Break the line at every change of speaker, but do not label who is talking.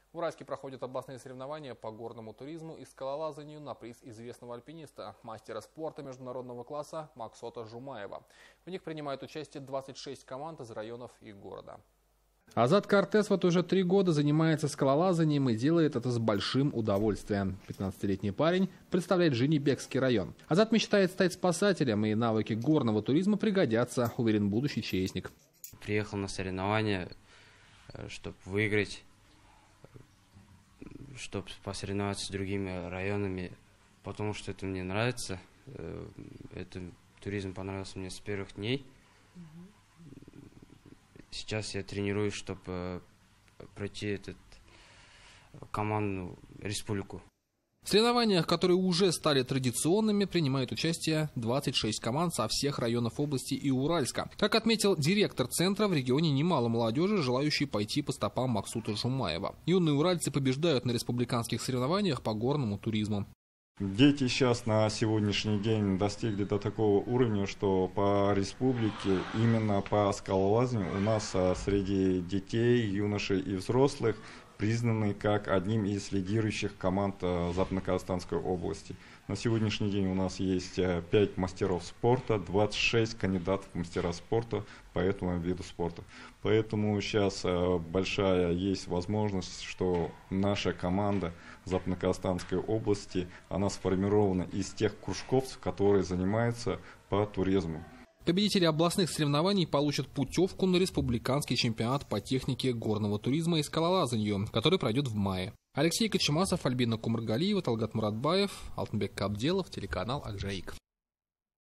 В Уральске проходят областные соревнования по горному туризму и скалолазанию на приз известного альпиниста, мастера спорта международного класса Максота Жумаева. В них принимают участие 26 команд из районов и города.
Азат Кортес вот уже 3 года занимается скалолазанием и делает это с большим удовольствием. 15-летний парень представляет Женибекский район. Азат мечтает стать спасателем, и навыки горного туризма пригодятся, уверен будущий ЧСник.
Приехал на соревнования, чтобы выиграть, чтобы посоревноваться с другими районами, потому что это мне нравится. Этот туризм понравился мне с первых дней. Сейчас я тренируюсь, чтобы пройти эту командную республику.
В соревнованиях, которые уже стали традиционными, принимают участие 26 команд со всех районов области и Уральска. Как отметил директор центра, в регионе немало молодежи, желающей пойти по стопам Максута Жумаева. Юные уральцы побеждают на республиканских соревнованиях по горному туризму.
Дети сейчас на сегодняшний день достигли до такого уровня, что по республике, именно по скалолазанию, у нас среди детей, юношей и взрослых признаны как одним из лидирующих команд Западно-Казахстанской области. На сегодняшний день у нас есть 5 мастеров спорта, 26 кандидатов в мастера спорта по этому виду спорта. Поэтому сейчас большая есть возможность, что наша команда Западно-Казахстанской области, она сформирована из тех кружков, которые занимаются по туризму.
Победители областных соревнований получат путевку на республиканский чемпионат по технике горного туризма и скалолазанию, который пройдет в мае. Алексей Кочемасов, Альбина Кумаргалиева, Талгат Муратбаев, Алтынбек Кабделов, телеканал Акжаик.